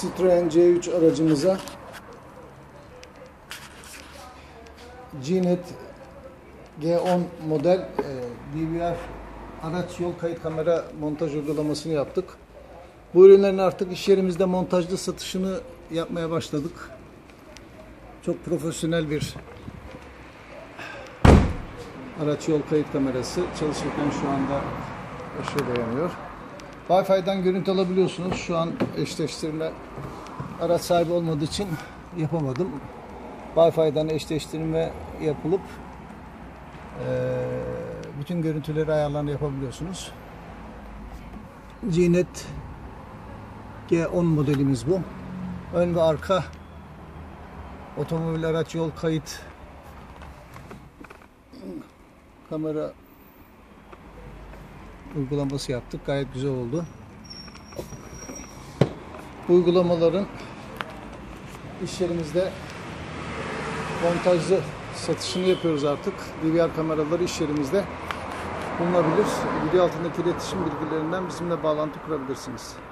Citroen C3 aracımıza G-Net G10 model DVR araç yol kayıt kamera montaj uygulamasını yaptık. Bu ürünlerin artık iş yerimizde montajlı satışını yapmaya başladık. Çok profesyonel bir araç yol kayıt kamerası. Çalışırken şu anda ışığı da yanıyor. Wi-Fi'den görüntü alabiliyorsunuz. Şu an eşleştirme araç sahibi olmadığı için yapamadım. Wi-Fi'den eşleştirme yapılıp bütün görüntüleri ayarlarını yapabiliyorsunuz. G-Net G10 modelimiz bu. Ön ve arka otomobil araç yol kayıt kamera uygulaması yaptık. Gayet güzel oldu. Bu uygulamaların iş yerimizde montajlı satışını yapıyoruz artık. DVR kameraları iş yerimizde bulunabilir. Video altındaki iletişim bilgilerinden bizimle bağlantı kurabilirsiniz.